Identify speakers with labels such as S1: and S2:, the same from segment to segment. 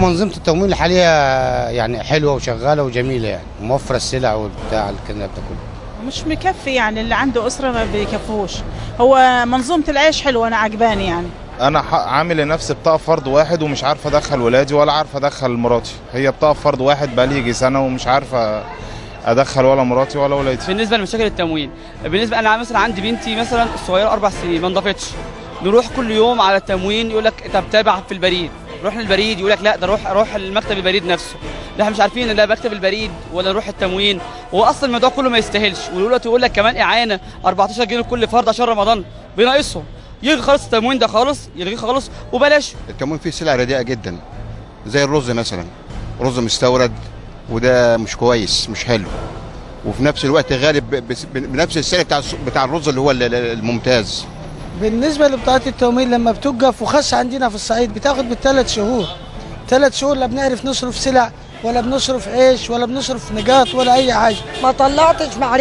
S1: منظومه التموين الحاليه يعني حلوه وشغاله وجميله، يعني موفره السلع والبتاع الكلام ده كله.
S2: مش مكفي، يعني اللي عنده اسره ما بيكفوش. هو منظومه العيش حلوه، انا عجباني يعني.
S3: انا عامل لنفسي بطاقه فرد واحد ومش عارف ادخل ولادي ولا عارف ادخل مراتي. هي بطاقه فرد واحد بقى لي يجي سنه ومش عارف ادخل ولا مراتي ولا ولادي.
S4: بالنسبه لمشاكل التموين، بالنسبه انا مثلا عندي بنتي مثلا الصغيره 4 سنين ما انضفتش، نروح كل يوم على التموين يقول لك طب تابع في البريد، نروح للبريد يقول لك لا ده روح المكتب البريد نفسه. لا احنا مش عارفين ان ده مكتب البريد ولا نروح التموين، هو اصلا الموضوع كله ما يستاهلش. ودلوقتي يقول لك كمان اعانه 14 جنيه لكل فرد عشان رمضان، بيناقصهم. يلغي خالص التموين ده خالص، يلغيه خالص وبلاش.
S5: التموين فيه سلع رديئه جدا زي الرز مثلا، رز مستورد وده مش كويس مش حلو، وفي نفس الوقت غالب بنفس السعر بتاع الرز اللي هو الممتاز.
S6: بالنسبه لبطاقات التموين لما بتوقف، وخاصه عندنا في الصعيد بتاخد بالثلاث شهور، 3 شهور لا بنعرف نصرف سلع ولا بنصرف عيش ولا بنصرف نقاط ولا اي حاجه.
S7: ما طلعتش، ما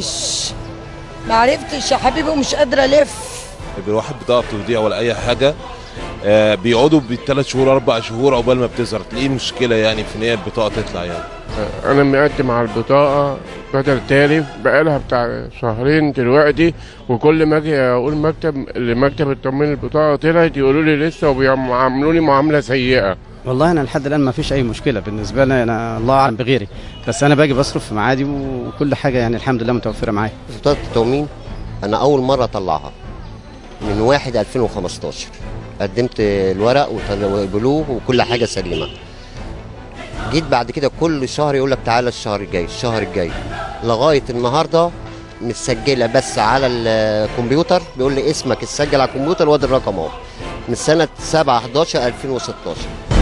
S7: عرفتش يا حبيبي ومش قادره الف.
S8: الواحد بطاقته تضيع ولا اي حاجه، بيقعدوا ب3 شهور 4 شهور عقبال ما بتظهر. تلاقيه مشكله يعني في ان هي البطاقه تطلع يعني.
S9: انا مقدم على البطاقه بدل تالف بقالها بتاع شهرين دلوقتي، وكل ما اجي اقول لمكتب التموين البطاقه طلعت يقولوا لي لسه، وبيعاملوني معامله سيئه.
S10: والله انا لحد الان ما فيش اي مشكله بالنسبه لي، انا الله اعلم بغيري، بس انا باجي بصرف في ميعادي وكل حاجه يعني الحمد لله متوفره معايا.
S11: بطاقه التموين انا اول مره اطلعها من 1/2015، قدمت الورق وقبلوه وكل حاجه سليمه. جيت بعد كده كل شهر يقول لك تعالى الشهر الجاي لغايه النهارده متسجله بس على الكمبيوتر، بيقول لي اسمك اتسجل على الكمبيوتر وادي الرقم اهو من سنه 7/11/2016.